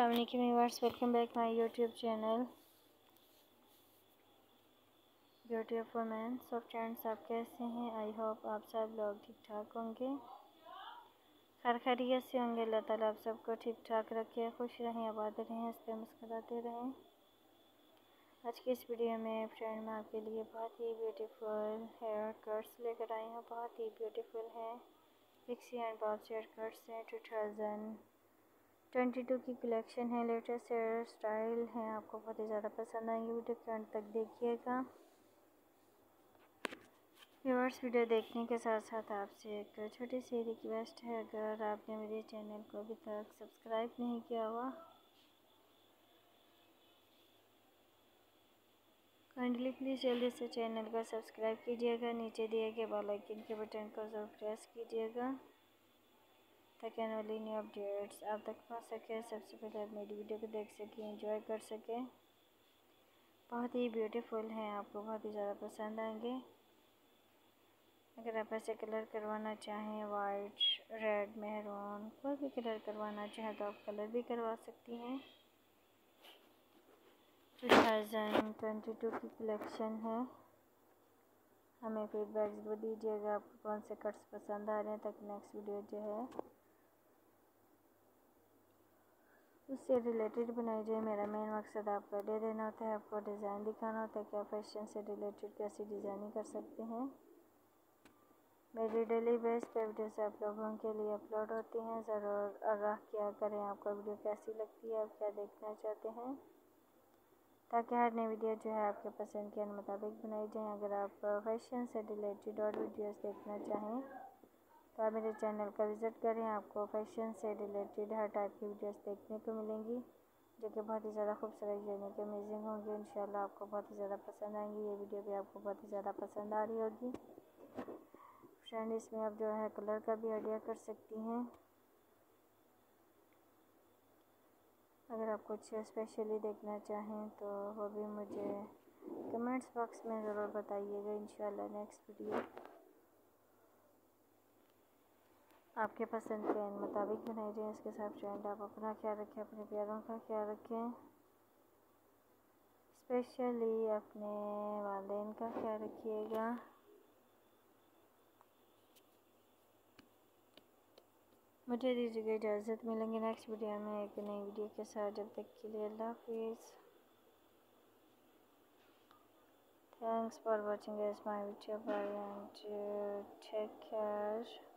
अस्सलाम वालेकुम viewers, welcome back my YouTube channel beauty of women. So friends, आप कैसे हैं? आई होप आप सब लोग ठीक ठाक होंगे, खैर खैरियत से होंगे। अल्लाह ताला आप सबको ठीक ठाक रखे, खुश रहें, आबाद रहें, हंसते मुस्कुराते रहें। आज की इस वीडियो में फ्रेंड मैं आपके लिए बहुत ही ब्यूटीफुल हेयर कट्स लेकर आई हूँ। बहुत ही ब्यूटीफुल है, pixie and bob hair cuts हैं। 2022 की कलेक्शन है, लेटेस्ट हेयर स्टाइल है, आपको बहुत ही ज़्यादा पसंद आएंगे। वीडियो के अंत तक देखिएगा। व्यूअर्स, वीडियो देखने के साथ साथ आपसे एक छोटी सी रिक्वेस्ट है, अगर आपने मेरे चैनल को अभी तक सब्सक्राइब नहीं किया हुआ, काइंडली प्लीज़ जल्दी से चैनल को सब्सक्राइब कीजिएगा। नीचे दिए गए बेल आइकन के बटन को ज़रूर प्रेस कीजिएगा ताकि आने वाली न्यू अपडेट्स आप तक पहुँच सके। सबसे पहले आप मेरी वीडियो को देख सकें, एंजॉय कर सकें। बहुत ही ब्यूटीफुल हैं, आपको बहुत ही ज़्यादा पसंद आएंगे। अगर आप ऐसे कलर करवाना चाहें, वाइट, रेड, मेहरून, कोई भी कलर करवाना चाहें तो आप कलर भी करवा सकती हैं। 2022 की कलेक्शन है। हमें फीडबैक्स वो दीजिएगा, आपको कौन से कट्स पसंद आ रहे हैं, ताकि नेक्स्ट वीडियो जो है उससे रिलेटेड बनाई जाए। मेरा मेन मकसद आपको आइडिया देना होता है, आपको डिज़ाइन दिखाना होता है कि आप फैशन से रिलेटेड कैसी डिज़ाइनिंग कर सकते हैं। मेरी डेली बेस पे वीडियोस आप लोगों के लिए अपलोड होती हैं। ज़रूर आगाह किया करें आपको वीडियो कैसी लगती है, आप क्या देखना चाहते हैं, ताकि हर नई वीडियो जो है आपके पसंद के मुताबिक बनाई जाए। अगर आप फैशन से रिलेटेड और वीडियोस देखना चाहें तो आप मेरे चैनल का विज़िट करें। आपको फैशन से रिलेटेड हर टाइप की वीडियोस देखने को मिलेंगी, जो कि बहुत ही ज़्यादा खूबसूरत, यूनिक, अमेजिंग होंगी। इंशाल्लाह आपको बहुत ही ज़्यादा पसंद आएंगी। ये वीडियो भी आपको बहुत ही ज़्यादा पसंद आ रही होगी। फ्रेंड, इसमें आप जो है कलर का भी आइडिया कर सकती हैं। अगर आप कुछ स्पेशली देखना चाहें तो वो भी मुझे कमेंट्स बॉक्स में ज़रूर बताइएगा। इंशाल्लाह नेक्स्ट वीडियो आपके पसंद के मुताबिक बनाई जाए। इसके साथ फ्रेंड आप अपना ख्याल रखें, अपने प्यारों का ख्याल रखें, स्पेशली अपने वालिदैन का ख्याल रखिएगा। मुझे दीजिएगा इजाज़त, मिलेंगे नेक्स्ट वीडियो में एक नई वीडियो के साथ। जब तक के लिए अल्लाह हाफिज़। Thanks for watching guys my video and take care.